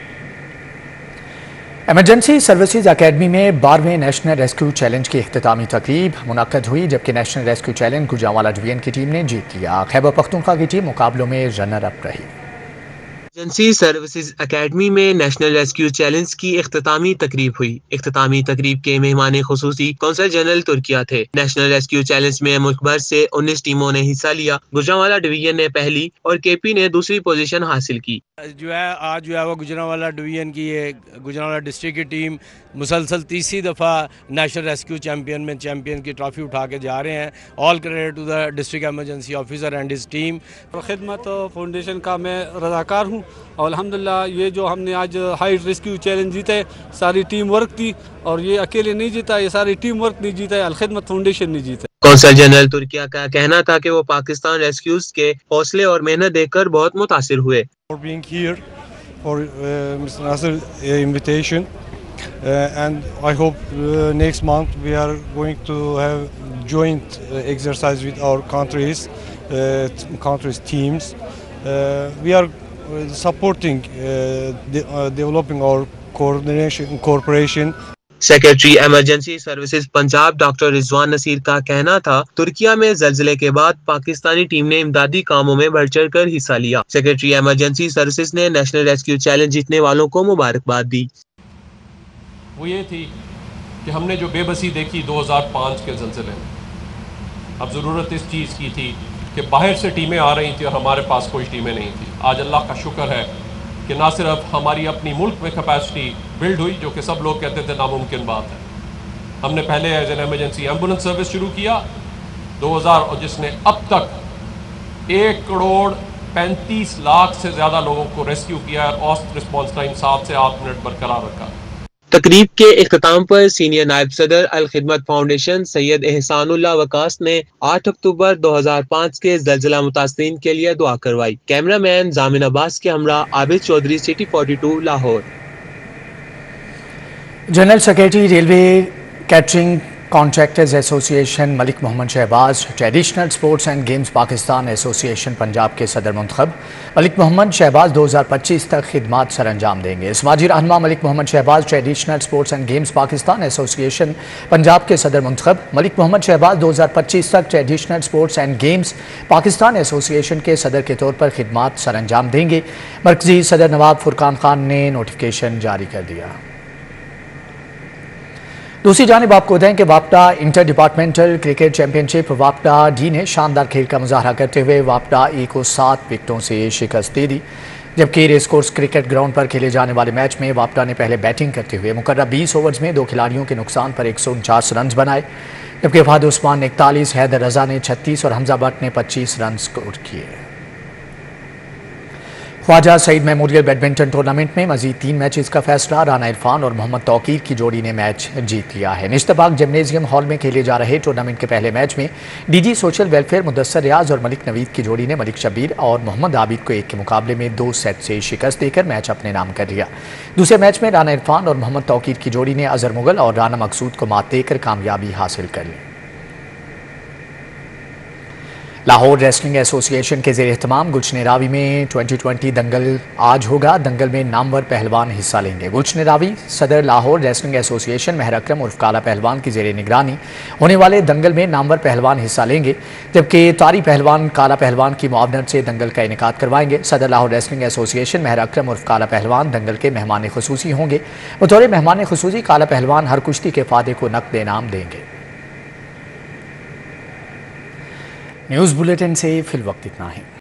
Emergency services academy में 12वें national rescue challenge की इख्तितामी तकरीब मुनक्कद हुई, जबकि national rescue challenge Gujranwala division की team ने जीत लिया। खैबर पख्तूनख्वा की टीम मुकाबलों में रनर अप रही। एमरजेंसी सर्विसेज अकेडमी में नेशनल रेस्क्यू चैलेंज की इख्तितामी तकरीब हुई। इख्तितामी तकरीब के मेहमान खुसूसी कौंसल जनरल तुर्किया थे। नेशनल रेस्क्यू चैलेंज में मुल्क भर से 19 टीमों ने हिस्सा लिया। गुजरांवाला डिवीजन ने पहली और केपी ने दूसरी पोजीशन हासिल की। जो है आज जो है वो गुजरांवाला डिवीजन की गुजरांवाला डिस्ट्रिक्ट की टीम मुसलसल तीसरी दफ़ा नेशनल रेस्क्यू चैम्पियन की ट्रॉफी उठा के जा रहे हैं। All credit to the district emergency officer and his team. Khidmat foundation का मैं रज़ाकार हूँ और अल्हम्दुलिल्लाह ये जो हमने आज हाई रेस्क्यू चैलेंज जीते, सारी टीम वर्क थी और ये अकेले नहीं जीता, ये सारी टीम वर्क नहीं जीता है, अलखिदमत फाउंडेशन नहीं जीता। कौंसल जनरल तुर्किया का कहना था कि वो पाकिस्तान रेस्क्यूज के हौसले और मेहनत देखकर बहुत मुतासिर हुए। For being here, for Mr. Nasser's invitation, and I hope next month we are going to have joint exercise with our countries teams. We are supporting developing our cooperation. Secretary emergency services Punjab doctor Rizwan Naseer का कहना था तुर्किया में ज़लज़ले के बाद Pakistani team ने इमदादी कामों में बढ़ चढ़ कर हिस्सा लिया। सेक्रेटरी एमरजेंसी सर्विसेज ने नेशनल रेस्क्यू चैलेंज जीतने वालों को मुबारकबाद दी। वो ये थी कि हमने जो बेबसी देखी 2005 के ज़लज़ले में, اب ضرورت اس چیز کی تھی کہ باہر سے ٹیمیں آ رہی تھیں اور ہمارے پاس کوئی ٹیمیں نہیں تھیں. آج اللہ کا شکر ہے کہ نہ صرف ہماری اپنی ملک میں کیپیسٹی بلڈ ہوئی جو کہ سب لوگ کہتے تھے ناممکن بات ہے. ہم نے پہلے as an emergency ambulance service شروع کیا 2000 اور جس نے اب تک 1,35,00,000 سے زیادہ لوگوں کو ریسکیو کیا اور اوسط رسپانس ٹائم 7 سے 8 منٹ برقرار رکھا. تقریب کے اختتام پر سینئر نائب صدر الخدمت فاؤنڈیشن سید احسان اللہ وقاص نے 8 اکتوبر 2005 کے زلزلہ متاثرین کے لیے دعا کروائی. کیمرہ مین زامن عباس کے ہمراہ Abid Chaudhry, city 42 Lahore. General secretary railway catering contractors association Malik Muhammad Shahbaz, traditional sports and games Pakistan association Punjab کے صدر منتخب. ملک محمد شہباز 2025 تک خدمات سر انجام دیں گے. سماجی رہنما Malik Muhammad Shahbaz traditional sports and games Pakistan association Punjab کے صدر منتخب. ملک محمد شہباز 2025 تک traditional sports and games Pakistan association کے صدر کے طور پر خدمات سر انجام دیں گے. مرکزی صدر نواب فرقان خان نے نوٹیفیکیشن جاری کر دیا. دوسری جانب آپ کو بتائیں کہ واپڈا انٹر ڈپارٹمنٹل کرکٹ چیمپئن شپ واپڈا ڈی نے شاندار کھیل کا مظاہرہ کرتے ہوئے واپڈا ای کو 7 وکٹوں سے شکست دے دی. جبکہ ریس کورس کرکٹ گراؤنڈ پر کھیلے جانے والے میچ میں واپڈا نے پہلے بیٹنگ کرتے ہوئے مقررہ 20 اوورز میں 2 کھلاڑیوں کے نقصان پر 149 رنز بنائے. جبکہ فہد عثمان نے 41، حیدر رضا نے 36 اور حمزہ بٹ نے 25 رنز سکور کیے. Khawaja Saeed memorial badminton tournament میں مزید 3 میچز کا فیصلہ. رانا عرفان اور محمد توقیر کی جوڑی نے میچ جیت لیا ہے. نشتہ پاک جمنیزیم ہال میں کھیلے جا رہے ٹورنامنٹ کے پہلے میچ میں D G social welfare Mudassar Riaz اور ملک نوید کی جوڑی نے ملک شبیر اور محمد عابد کو 1 کے مقابلے میں 2 سیٹ سے شکست دے کر میچ اپنے نام کر لیا. دوسرے میچ میں رانا عرفان اور محمد توقیر کی جوڑی نے اظہر مغل اور رانا مقصود کو مات دے کر کامیابی حاصل کر لی. لاہور ریسلنگ ایسوسی ایشن کے زیر اہتمام گلشن راوی میں 2020 دنگل آج ہوگا. دنگل میں نامور پہلوان حصہ لیں گے. گلشن راوی صدر لاہور ریسلنگ ایسوسی ایشن مہر اکرم عرف کالا پہلوان کی زیر نگرانی ہونے والے دنگل میں نامور پہلوان حصہ لیں گے. جبکہ طاری پہلوان کالا پہلوان کی معاونت سے دنگل کا انعقاد کروائیں گے. صدر لاہور ریسلنگ ایسوسی ایشن مہر اکرم عرف کالا پہلوان دنگل کے مہمان خصوصی ہوں گے. بطور مہمان خصوصی کالا پہلوان ہر کشتی کے فاتح کو نقد انعام دیں گے. نیوز بلیٹن سے فی الوقت اتنا ہے.